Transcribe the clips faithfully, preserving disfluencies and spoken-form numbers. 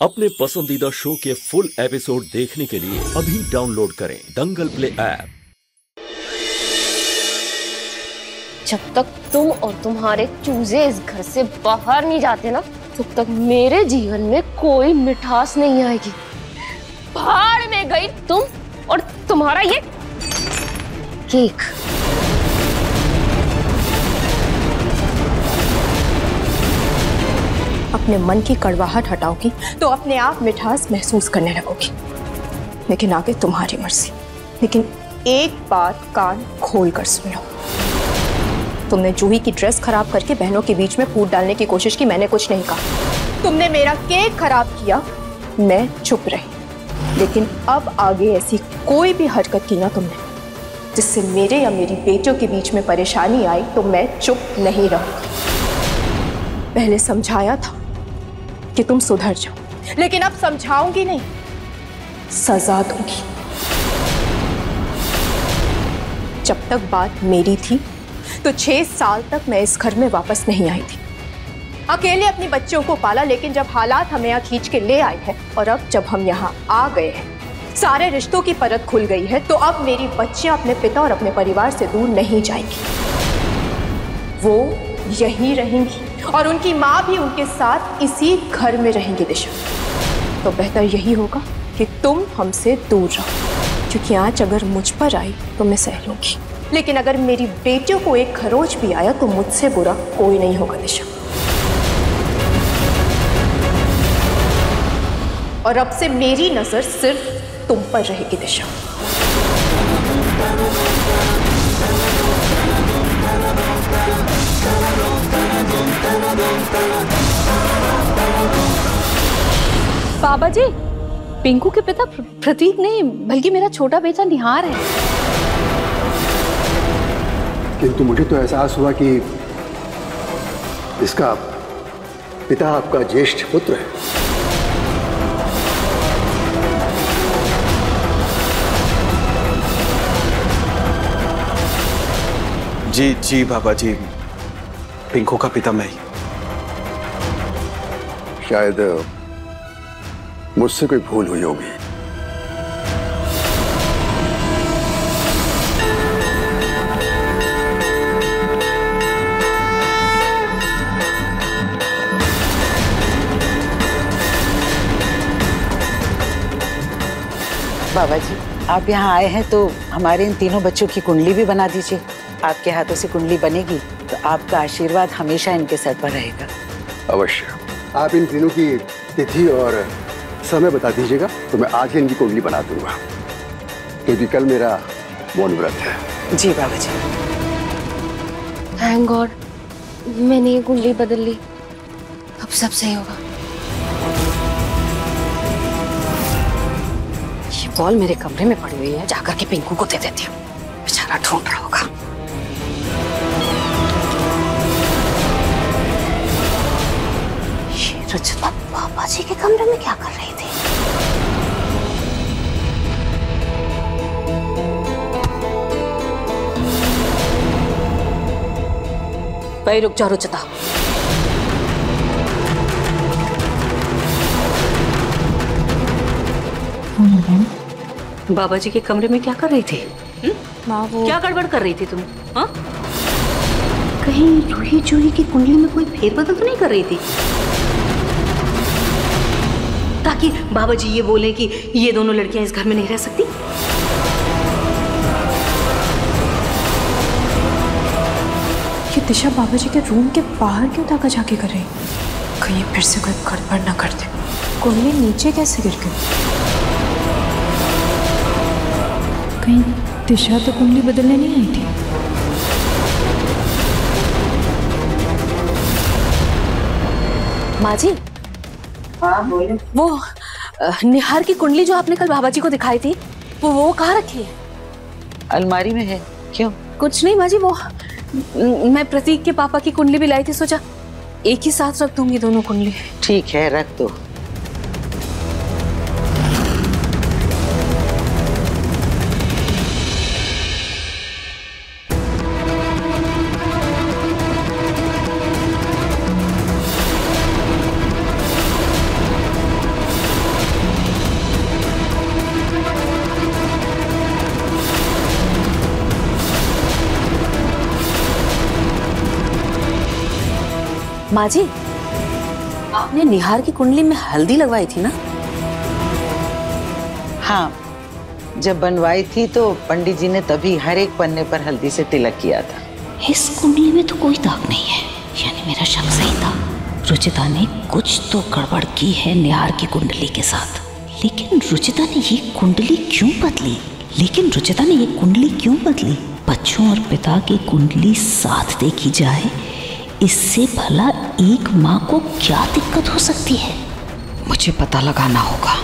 अपने पसंदीदा शो के फुल एपिसोड देखने के लिए अभी डाउनलोड करें दंगल प्ले ऐप। जब तक तुम और तुम्हारे चूजे इस घर से बाहर नहीं जाते ना, तब तक मेरे जीवन में कोई मिठास नहीं आएगी। भाड़ में गई तुम और तुम्हारा ये केक। अपने मन की कड़वाहट हटाओगी तो अपने आप मिठास महसूस करने लगोगी, लेकिन आगे तुम्हारी मर्जी। लेकिन एक बात कान खोल कर सुन लो, तुमने जूही की ड्रेस खराब करके बहनों के बीच में फूट डालने की कोशिश की, मैंने कुछ नहीं कहा। तुमने मेरा केक खराब किया, मैं चुप रही। लेकिन अब आगे ऐसी कोई भी हरकत की ना तुमने जिससे मेरे या मेरी बेटियों के बीच में परेशानी आई, तो मैं चुप नहीं रहूंगी। पहले समझाया था कि तुम सुधर जाओ, लेकिन अब समझाऊंगी नहीं, सजा दूंगी। जब तक बात मेरी थी तो छह साल तक मैं इस घर में वापस नहीं आई थी। अकेले अपनी बच्चों को पाला, लेकिन जब हालात हमें यहाँ खींच के ले आए हैं और अब जब हम यहाँ आ गए हैं, सारे रिश्तों की परत खुल गई है, तो अब मेरी बच्चियां अपने पिता और अपने परिवार से दूर नहीं जाएंगी। वो यहीं रहेंगी और उनकी माँ भी उनके साथ इसी घर में रहेंगी। दिशा, तो बेहतर यही होगा कि तुम हमसे दूर रहो, क्योंकि आँच अगर मुझ पर आई तो मैं सह लूंगी, लेकिन अगर मेरी बेटियों को एक खरोच भी आया तो मुझसे बुरा कोई नहीं होगा। दिशा, और अब से मेरी नजर सिर्फ तुम पर रहेगी। दिशा, बाबा जी, पिंकू के पिता प्रतीक नहीं बल्कि मेरा छोटा बेटा निहार है। किंतु मुझे तो एहसास हुआ कि इसका पिता आपका ज्येष्ठ पुत्र है। जी जी बाबा जी, पिंकू का पिता मैं ही। शायद मुझसे कोई भूल हुई होगी। बाबा जी, आप यहाँ आए हैं तो हमारे इन तीनों बच्चों की कुंडली भी बना दीजिए। आपके हाथों से कुंडली बनेगी तो आपका आशीर्वाद हमेशा इनके सर पर रहेगा। अवश्य। आप इन तीनों की तिथि और समय बता दीजिएगा तो मैं आज ही इनकी कुंडली बना दूंगा, क्योंकि कल मेरा मौन व्रत है। जी बाबा जी। थैंक गॉड, मैंने ये कुंडली बदल ली, अब सब सही होगा। ये बॉल मेरे कमरे में पड़ी हुई है, जाकर के पिंकू को दे देती हूँ, बेचारा ढूंढ रहा होगा। ये रचना पापा जी के कमरे में क्या कर रही थी? भाई रुक जा रुचिता, बाबा जी के कमरे में क्या कर रही थी? माँ वो क्या गड़बड़ कर रही थी तुम? हाँ? कहीं रूही जूही की कुंडली में कोई फेरबदल तो नहीं कर रही थी, ताकि बाबा जी ये बोले कि ये दोनों लड़कियां इस घर में नहीं रह सकती? ये दिशा बाबा जी के रूम के बाहर क्यों ताका झाके कर रही? कहीं फिर से कोई गड़बड़ ना कर दे। कुंडली नीचे कैसे गिर गई? कहीं दिशा तो कुंडली बदलने नहीं आई थी। माँ जी, हाँ बोलो। वो निहार की कुंडली जो आपने कल बाबा जी को दिखाई थी, वो वो कहाँ रखी है? अलमारी में है। क्यों? कुछ नहीं माँ जी, वो मैं प्रतीक के पापा की कुंडली भी लाई थी, सोचा एक ही साथ रख दूंगी दोनों कुंडली। ठीक है, रख दो। माँ जी, आपने निहार की कुंडली में हल्दी लगवाई थी ना? हाँ, जब बनवाई थी तो पंडित जी ने तभी हर एक पन्ने पर हल्दी से तिलक किया था। इस कुंडली में तो कोई दाग नहीं है, यानी मेरा शक सही था। रुचिता ने कुछ तो गड़बड़ की है निहार की कुंडली के साथ। लेकिन रुचिता ने ये कुंडली क्यों बदली? लेकिन रुचिता ने ये कुंडली क्यों बदली? बच्चों और पिता की कुंडली साथ देखी जाए, इससे भला एक माँ को क्या दिक्कत हो सकती है? मुझे पता लगाना होगा।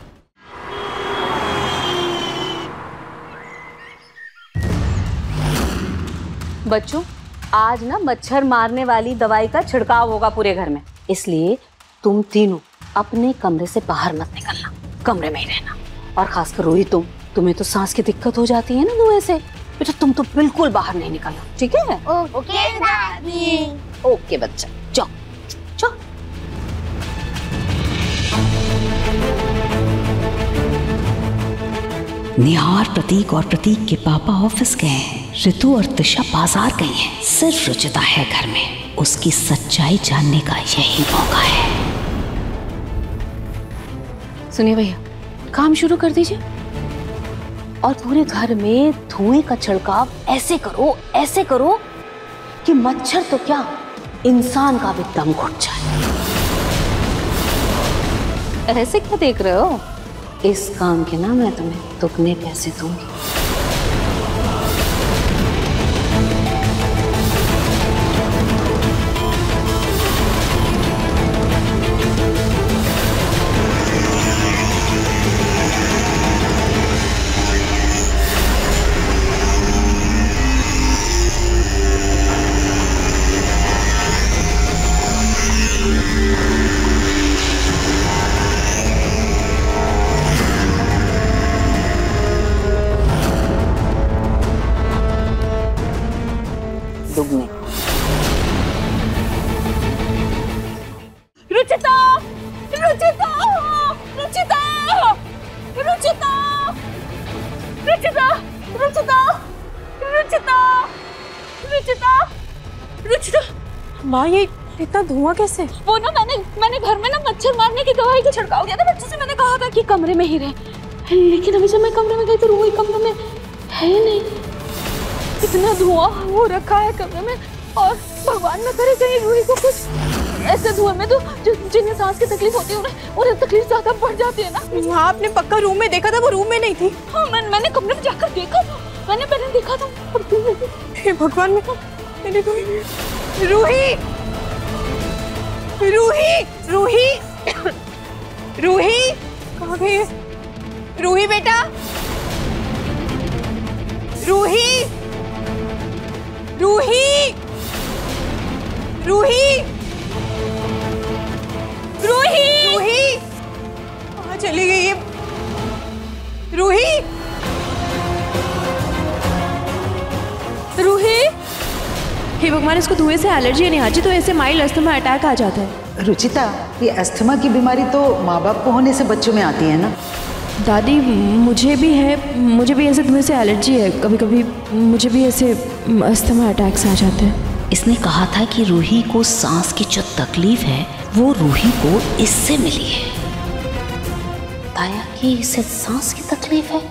बच्चों, आज ना मच्छर मारने वाली दवाई का छिड़काव होगा पूरे घर में, इसलिए तुम तीनों अपने कमरे से बाहर मत निकलना, कमरे में ही रहना। और खासकर रोही, तुम तुम्हें तो सांस की दिक्कत हो जाती है ना धुएं से, बेटा तुम तो बिल्कुल बाहर नहीं निकलना, ठीक है? ओके दादी। ओके बच्चा, जाओ जाओ। निहार, प्रतीक और प्रतीक के पापा ऑफिस गए हैं। ऋतु और तिशा बाजार गई हैं। सिर्फ रुचिता है घर में। उसकी सच्चाई जानने का यही मौका है। सुनिए भैया, काम शुरू कर दीजिए और पूरे घर में धुएं का छिड़काव ऐसे करो ऐसे करो कि मच्छर तो क्या, इंसान का भी दम घुट जाए। ऐसे क्या देख रहे हो? इस काम के ना मैं तुम्हें दुगने पैसे दूंगी। दुगने। रुचिता, रुचिता, रुचिता, रुचिता, रुचिता, रुचिता, रुचिता, रुचिता, रुचिता। माँ, ये इतना धुआं कैसे? वो ना मैंने मैंने घर में ना मच्छर मारने की दवाई का छिड़काव किया था। बच्चों से मैंने कहा था कि कमरे में ही रहे, लेकिन अभी जब मैं कमरे में गई तो रूही कमरे में है ही नहीं। इतना धुआं हो रखा है कमरे में, और भगवान न करे कहीं रूही को कुछ ऐसे धुएं में तो जिन्हें सांस की तकलीफ होती है उन्हें उन्हें तकलीफ ज्यादा बढ़ जाती है ना। हाँ, आपने पक्का रूम में देखा था? वो रूम में नहीं थी। हाँ, मैं, मैंने कमरे में जाकर देखा था, मैंने पहले देखा था। हे भगवान, में मैंने रूही, रूही, रूही, रूही, कहाँ गई है रूही? बेटा रूही, रूही, रूही, रूही, रूही, कहाँ चली गई है रूही? रूही, हे भगवान, इसको धुएं से एलर्जी है निहार जी, तो ऐसे माइल्ड अस्थमा अटैक आ जाता है। रुचिता, ये अस्थमा की बीमारी तो माँ बाप को होने से बच्चों में आती है ना? दादी, मुझे भी है, मुझे भी ऐसे धुएं से एलर्जी है। कभी कभी मुझे भी ऐसे अस्थमा अटैक्स आ जाते हैं। इसने कहा था कि रूही को सांस की जो तकलीफ है वो रूही को इससे मिली है। बताया कि इसे सांस की तकलीफ है।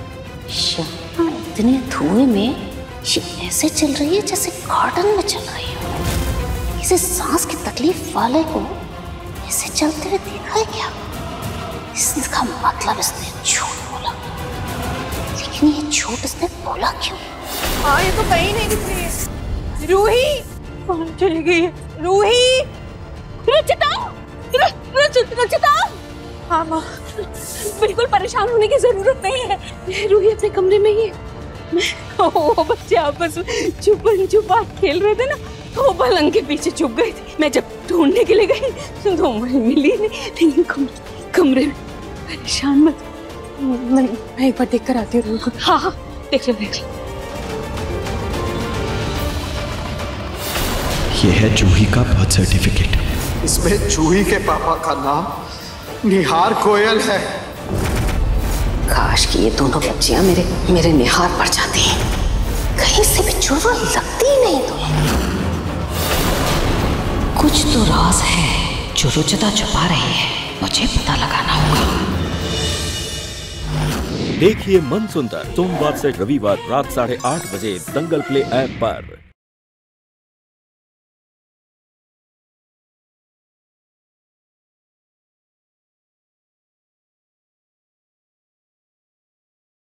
इतने धुएं में ये ऐसे चल रही है जैसे गार्डन में चल रही हो। इसे सांस की तकलीफ वाले को ऐसे चलते हुए देखा है क्या? इसका मतलब इसने झूठ बोला, लेकिन ये झूठ इसने बोला क्यों? हाँ, ये तो कहीं नहीं दिख रही है। रूही कहाँ चली गई है? रूही, रुचिता, रुचिता। हाँ माँ, बिल्कुल परेशान होने की जरूरत नहीं है। रूही अपने कमरे में ही है। वो बच्चे आपस में छुपन छुपा खेल रहे थे ना, तो वो पलंग के पीछे छुप गई थी। मैं जब ढूंढने के लिए गई तो मुझे मिली नहीं। लेकिन कमरे कमरे में परेशान मत। मैं, मैं एक बार देख कर आती हूँ। हाँ हाँ, देख लो देख लो। ये है जूही का बर्थ सर्टिफिकेट। इसमें जूही के पापा का नाम निहार गोयल है। काश कि ये दोनों बच्चियां मेरे मेरे निहार पर जाती हैं। कहीं से भी जुड़वा लगती ही नहीं तुम्हें। कुछ तो राज है जो रुचिता छुपा रही है, मुझे पता लगाना होगा। देखिए मन सुंदर सोमवार से रविवार रात साढ़े आठ बजे दंगल प्ले ऐप पर।